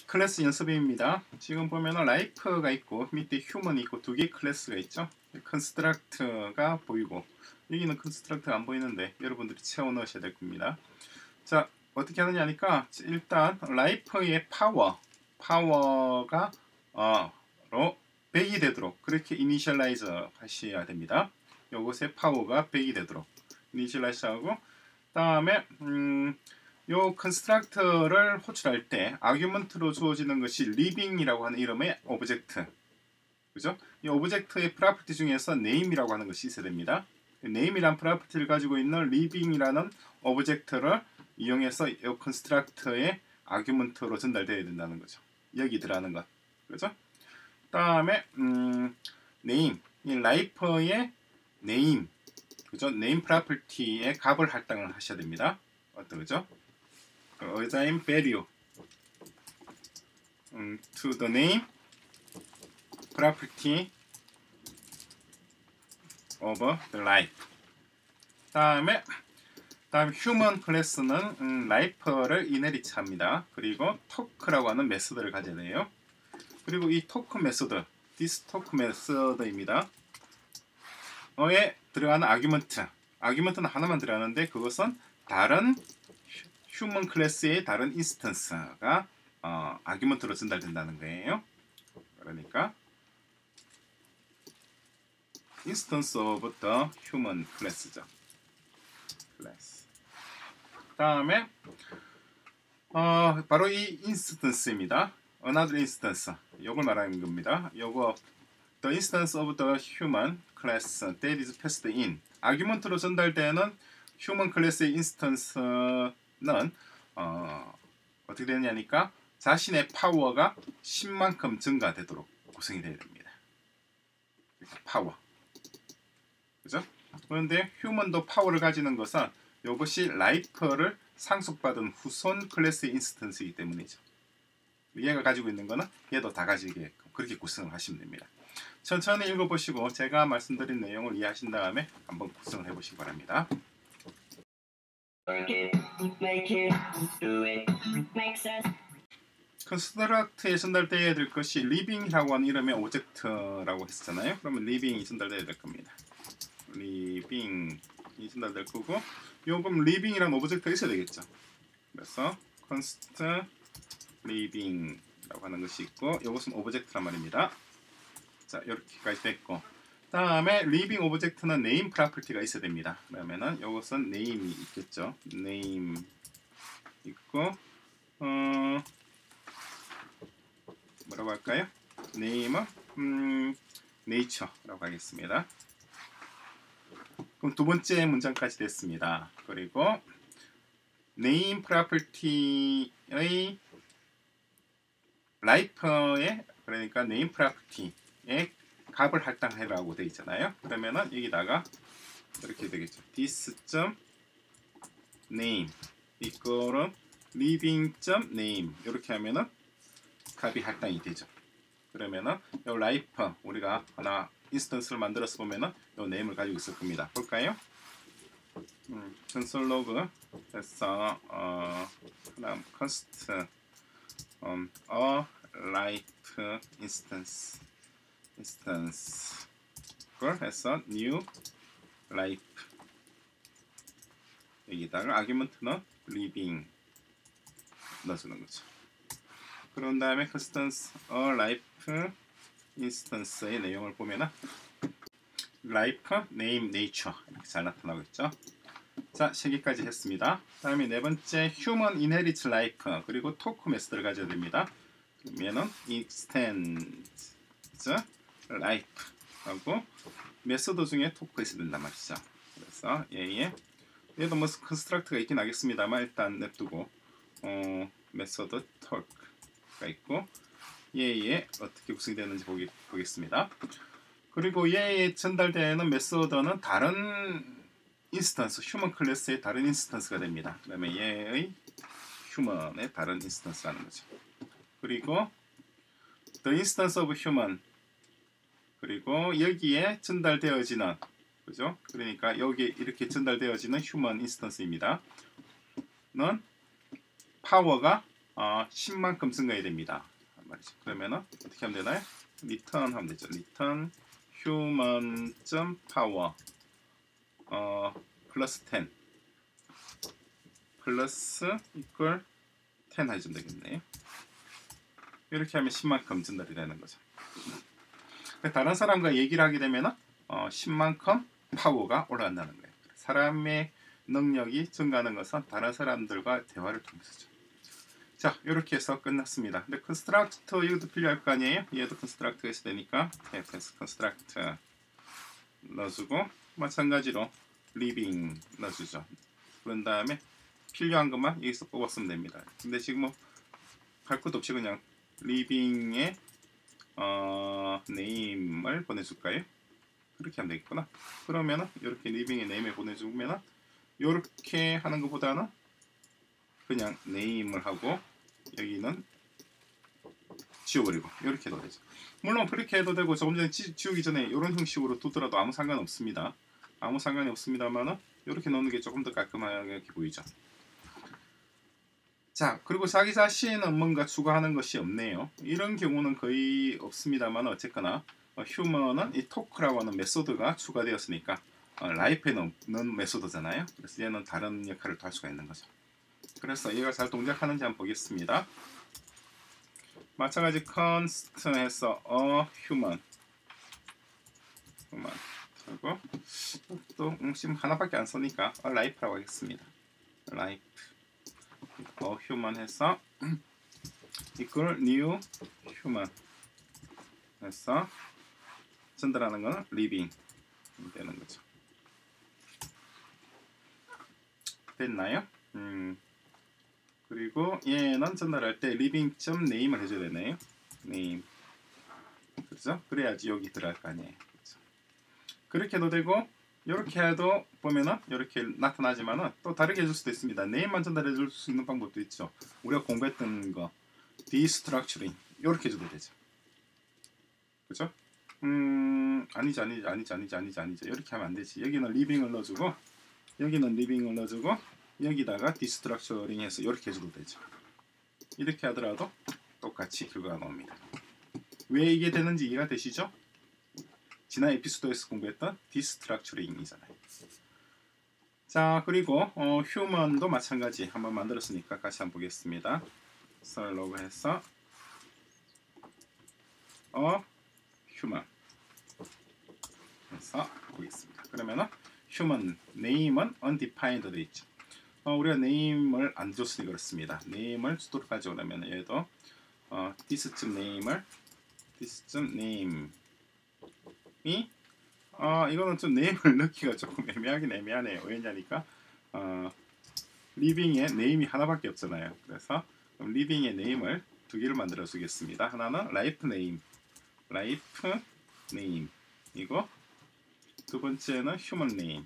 클래스 연습입니다. 지금 보면은 라이프가 있고 밑에 휴먼이 있고 두 개의 클래스가 있죠. 컨스트럭트가 보이고 여기는 컨스트럭트가 안 보이는데 여러분들이 채워 넣으셔야 될 겁니다. 자, 어떻게 하느냐 하니까 일단 라이프의 파워가 로 100이 되도록 그렇게 이니셜라이즈 하셔야 됩니다. 요것의 파워가 100이 되도록 이니셜라이즈 하고 다음에 요 컨스트럭터를 호출할 때 아규먼트로 주어지는 것이 living이라고 하는 이름의 오브젝트, 그죠? 이 오브젝트의 프로퍼티 중에서 name이라고 하는 것이 있어야 됩니다. name이란 프로퍼티를 가지고 있는 living이라는 오브젝트를 이용해서 이 컨스트럭터의 아규먼트로 전달되어야 된다는 거죠. 여기 들어가는 것, 그죠? 다음에 name, 이 라이퍼의 name, 그죠? name 프로퍼티의 값을 할당을 하셔야 됩니다. 어떠죠? assign value to the name property of the life. 다음 human 클래스는 라이프를 이네리트 합니다. 그리고 토크라고 하는 메소드를 가져야 돼요. 그리고 이 토크 메소드, this 토크 메소드입니다. 에 들어가는 아규먼트는 하나만 들어가는데 그것은 다른 휴먼 클래스의 다른 인스턴스가 아규먼트로 전달된다는 거예요. 그러니까 instance of the human class죠. class. 다음에 바로 이 instance입니다. another instance. 요걸 말하는 겁니다. 요거 the instance of the human class that is passed in. 아규먼트로 전달되는 휴먼 클래스의 인스턴스는 어떻게 되느냐니까 자신의 파워가 10만큼 증가되도록 구성이 되어야 됩니다. 파워, 그죠? 그런데 휴먼도 파워를 가지는 것은 이것이 라이프를 상속받은 후손 클래스의 인스턴스이기 때문이죠. 얘가 가지고 있는 거는 얘도 다 가지게 그렇게 구성을 하시면 됩니다. 천천히 읽어보시고 제가 말씀드린 내용을 이해하신 다음에 한번 구성을 해보시기 바랍니다. 컨스트럭트에 전달되어야 될 것이 living이라고 하는 이름의 오브젝트라고 했잖아요. 그러면 living이 전달되어야 될 겁니다. living이 전달될 거고, 요금 living이라는 오브젝트가 있어야 되겠죠. 그래서 const living이라고 하는 것이 있고, 이것은 오브젝트란 말입니다. 자, 이렇게까지 됐고, 다음에 living 오브젝트는 name 프로퍼티가 있어야 됩니다. 그러면은 이것은 name이 있겠죠. name 있고, 뭐라고 할까요? name은 nature라고 하겠습니다. 그럼 두 번째 문장까지 됐습니다. 그리고 name 프로퍼티의 life의 그러니까 name 프로퍼티의 값을 할당해라고 되어 있잖아요. 그러면은 여기다가 이렇게 되겠죠. this.name 이거는 living.name 이렇게 하면은 값이 할당이 되죠. 그러면은 이 라이프 우리가 하나 인스턴스를 만들어서 보면은 이 네임을 가지고 있을 겁니다. 볼까요? console log 해서 그다음 const a life instance 그걸 해서 new life 여기다가 아규먼트는 living 넣어주는 거죠. 그런 다음에 constance a life instance의 내용을 보면은 life, name, nature 이렇게 잘 나타나고 있죠. 자, 3개까지 했습니다. 다음에 네 번째 human inherits life 그리고 talk 메소드를 가져야 됩니다. 그러면은 extends life 하고 메소드 중에 토크가 있어야 된단 말이죠. 그래서 얘도 뭐 컨스트럭트가 있긴 하겠습니다만 일단 냅두고 메소드 토크가 있고 얘의 어떻게 구성이 되는지 보겠습니다. 그리고 얘에 전달되는 메소드는 다른 인스턴스, 휴먼 클래스의 다른 인스턴스가 됩니다. 그다음에 얘의 휴먼의 다른 인스턴스가 하는 거죠. 그리고 the instance of human 그리고 여기에 전달되어지는 그죠? 그러니까 여기 이렇게 전달되어지는 휴먼 인스턴스입니다. 는 파워가 10만큼 증가해야 됩니다. 말이죠. 그러면은 어떻게 하면 되나요? 리턴 하면 되죠. 리턴 human.power 플러스 10 플러스 equal 10 해주면 되겠네요. 이렇게 하면 10만큼 증가이 되는 거죠. 다른 사람과 얘기를 하게 되면 10만큼 파워가 올라간다는 거예요. 사람의 능력이 증가하는 것은 다른 사람들과 대화를 통해서죠. 자, 이렇게 해서 끝났습니다. 근데 construct 이것도 필요할 거 아니에요? 얘도 construct 해서 되니까 construct 넣어주고 마찬가지로 living 넣어주죠. 그런 다음에 필요한 것만 여기서 뽑았으면 됩니다. 근데 지금 뭐 할 것도 없이 그냥 living의 name을 보내줄까요? 그렇게 하면 되겠구나. 그러면은 이렇게 living의 name을 보내주면은 이렇게 하는 것보다는 그냥 name을 하고 여기는 지워버리고 이렇게 해도 되죠. 물론 그렇게 해도 되고 조금 전에 지우기 전에 이런 형식으로 두더라도 아무 상관 없습니다. 아무 상관이 없습니다만은 이렇게 넣는 게 조금 더 깔끔하게 보이죠. 자, 그리고 자기 자신은 뭔가 추가하는 것이 없네요. 이런 경우는 거의 없습니다만 어쨌거나 휴먼은 이 토크라고 하는 메소드가 추가되었으니까 라이프에 넣는 메소드잖아요. 그래서 얘는 다른 역할을 또 할 수가 있는 거죠. 그래서 얘가 잘 동작하는지 한번 보겠습니다. 마찬가지 const 해서 human 그리고 또 지금 하나밖에 안 쓰니까 life라고 하겠습니다. life human 해서 equal new human 해서 전달하는 거는 living 되는 거죠. 됐나요? 그리고 얘는 전달할 때 living.name을 해줘야 되네요. name 그렇죠? 그래야지 여기 들어갈 거 아니에요. 그렇죠? 그렇게 해도 되고 이렇게 해도 보면은 이렇게 나타나지만은 또 다르게 해줄 수도 있습니다. name만 전달해 줄 수 있는 방법도 있죠. 우리가 공부했던 거 destructuring 이렇게 해줘도 되죠. 그렇죠? 아니죠. 이렇게 하면 안 되지. 여기는 living을 넣어주고 여기는 living을 넣어주고 여기다가 destructuring 해서 이렇게 해줘도 되죠. 이렇게 하더라도 똑같이 결과가 나옵니다. 왜 이게 되는지 이해가 되시죠? 지난 에피소드에서 공부했던 destructuring이잖아요. 자, 그리고 human도 마찬가지 한번 만들었으니까 같이 한번 보겠습니다. 설로그 해서 human 해서 보겠습니다. 그러면은 human name은 undefined 되어 있죠. 우리가 name을 안 줬으니 그렇습니다. name을 주도록 하죠. 그러면 얘도 this.name을 this.name이 이거는 좀 name을 넣기가 조금 애매하긴 애매하네요. 왜냐니까 living의 name이 하나밖에 없잖아요. 그래서 living의 name을 두 개를 만들어 주겠습니다. 하나는 life name 이고 두 번째는 human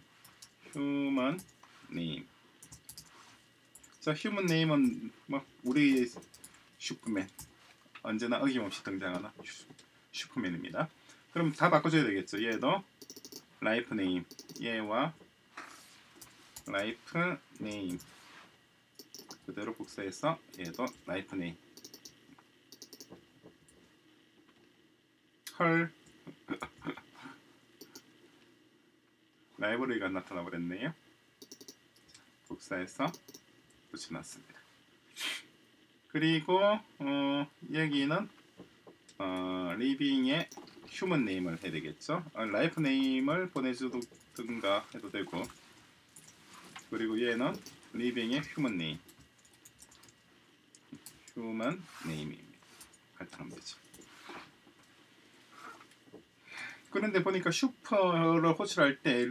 name. 자, human name은 뭐 우리 슈퍼맨 언제나 어김없이 등장하는 슈퍼맨입니다. 그럼 다 바꿔줘야 되겠죠. 얘도 life name 얘와 life name 그대로 복사해서 얘도 life name 헐 라이브러리가 나타나 버렸네요. 복사해서 붙여놨습니다. 그리고 여기는 living의 human name을 해야 되겠죠. life name을 보내주든가 해도 되고 그리고 얘는 living의 human name입니다. 갈등하면 되죠. 그런데 보니까 슈퍼를 호출할 때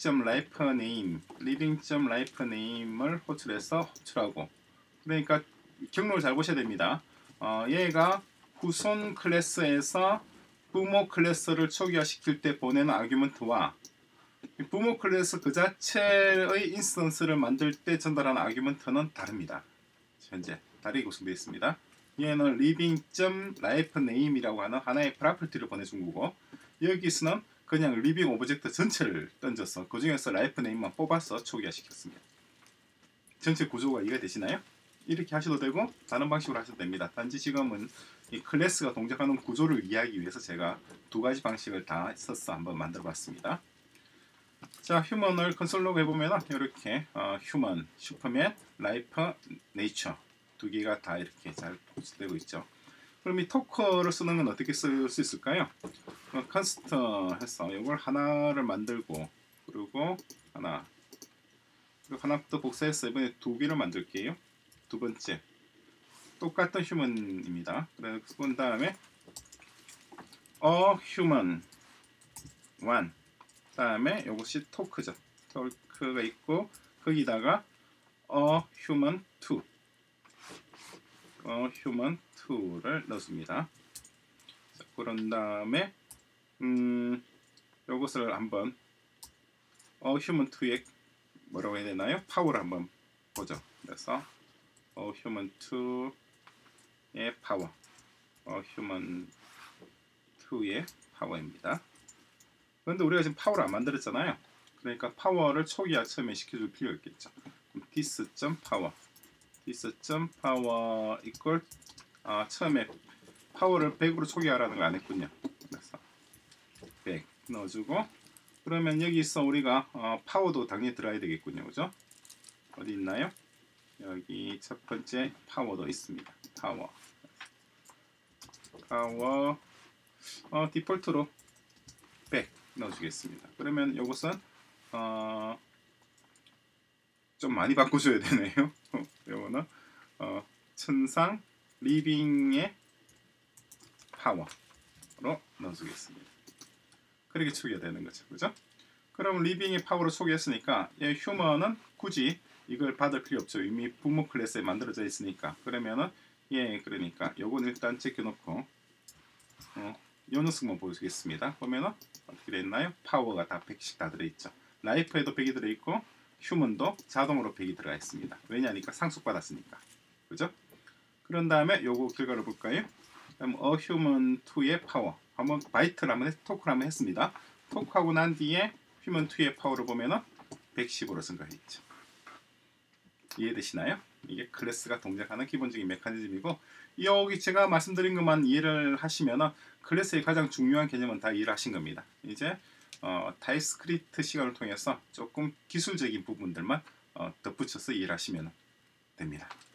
living.lifename을 호출하고 그러니까 경로를 잘 보셔야 됩니다. 얘가 후손 클래스에서 부모 클래스를 초기화시킬 때 보내는 아규먼트와 부모 클래스 그 자체의 인스턴스를 만들 때 전달하는 아규먼트는 다릅니다. 현재 다르게 구성되어 있습니다. 얘는 living.lifename이라고 하는 하나의 프로퍼티를 보내준 거고 여기서는 그냥 living 오브젝트 전체를 던져서 그 중에서 life name만 뽑아서 초기화시켰습니다. 전체 구조가 이해가 되시나요? 이렇게 하셔도 되고 다른 방식으로 하셔도 됩니다. 단지 지금은 이 클래스가 동작하는 구조를 이해하기 위해서 제가 두 가지 방식을 다 써서 한번 만들어 봤습니다. 자, 휴먼을 컨솔 로그 해보면 이렇게 휴먼, 슈퍼맨, 라이프, 네이처 두 개가 다 이렇게 잘 되고 있죠. 그럼 이 토커를 쓰는 건 어떻게 쓸 수 있을까요? 컨스터 해서 이걸 하나를 만들고 그리고 하나 그리고 하나부터 복사해서 이번에 두 개를 만들게요. 두 번째 똑같은 휴먼입니다. 그런 다음에 human one 다음에 이것이 토크죠. 토크가 있고 거기다가 human two human 2를 넣습니다. 자, 그런 다음에 이것을 한번 human 2의 뭐라고 해야 되나요? 파워를 한번 보죠. 그래서 human 2의 파워 human 2의 파워입니다. 그런데 우리가 지금 파워를 안 만들었잖아요. 그러니까 파워를 초기화 처음에 시켜줄 필요가 있겠죠. this.power this.power equal 처음에 파워를 100으로 초기화라는 걸 안 했군요. 그래서 100 넣어주고 그러면 여기서 우리가 파워도 당연히 들어야 되겠군요. 그죠? 어디 있나요? 여기 첫 번째 파워도 있습니다. 파워 디폴트로 100 넣어주겠습니다. 그러면 이것은 좀 많이 바꿔줘야 되네요. 이거는 천상 리빙의 파워로 넣어주겠습니다. 그렇게 초기화되는 거죠. 그죠? 그럼 리빙의 파워로 초기화했으니까 휴먼은 굳이 이걸 받을 필요 없죠. 이미 부모 클래스에 만들어져 있으니까. 그러면은 그러니까 요건 일단 제껴놓고 요 녀석만 보여주겠습니다. 보면은 어떻게 됐나요? 파워가 다 100씩 다 들어있죠. 라이프에도 100이 들어있고 휴먼도 자동으로 100이 들어가 있습니다. 왜냐니까 상속받았으니까. 그죠? 그런 다음에 요거 결과를 볼까요? 그럼 human 2의 파워 한번 바이트를 한번 토크를 한번 했습니다. 토크하고 난 뒤에 human 2의 파워를 보면은 110으로 증가했죠. 이해되시나요? 이게 클래스가 동작하는 기본적인 메커니즘이고 여기 제가 말씀드린 것만 이해를 하시면은 클래스의 가장 중요한 개념은 다 이해를 하신 겁니다. 이제 타입스크립트 시간을 통해서 조금 기술적인 부분들만 덧붙여서 이해를 하시면 됩니다.